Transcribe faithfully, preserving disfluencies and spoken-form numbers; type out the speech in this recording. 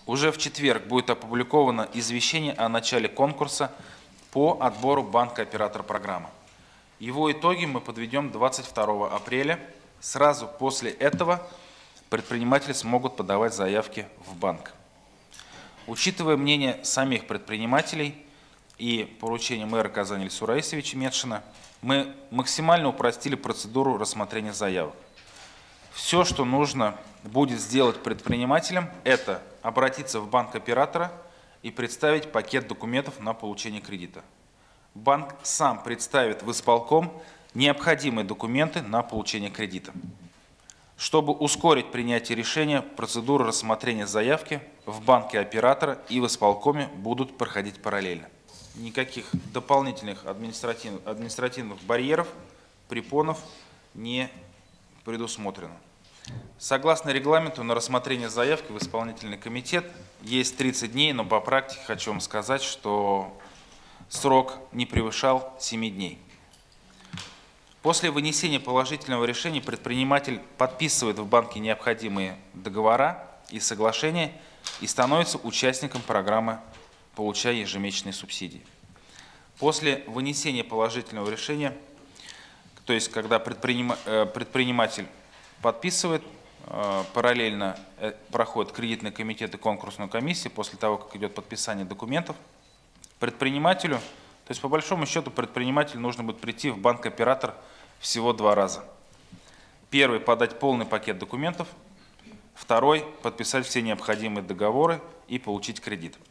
Уже в четверг будет опубликовано извещение о начале конкурса по отбору банка-оператора программы. Его итоги мы подведем двадцать второго апреля. Сразу после этого предприниматели смогут подавать заявки в банк. Учитывая мнение самих предпринимателей и поручение мэра Казани Ильсура Раисовича Медшина, мы максимально упростили процедуру рассмотрения заявок. Все, что нужно будет сделать предпринимателям, это обратиться в банк оператора и представить пакет документов на получение кредита. Банк сам представит в исполком необходимые документы на получение кредита. Чтобы ускорить принятие решения, процедуры рассмотрения заявки в банке оператора и в исполкоме будут проходить параллельно. Никаких дополнительных административных, административных барьеров, препонов не предусмотрено. Согласно регламенту, на рассмотрение заявки в исполнительный комитет есть тридцать дней, но по практике хочу вам сказать, что срок не превышал семи дней. После вынесения положительного решения предприниматель подписывает в банке необходимые договора и соглашения и становится участником программы «Получай ежемесячные субсидии». После вынесения положительного решения, то есть когда предприниматель подписывает, параллельно проходит кредитный комитет и конкурсную комиссию, после того, как идет подписание документов, предпринимателю, то есть по большому счету предпринимателю нужно будет прийти в банк-оператор всего два раза. Первый – подать полный пакет документов, второй – подписать все необходимые договоры и получить кредит.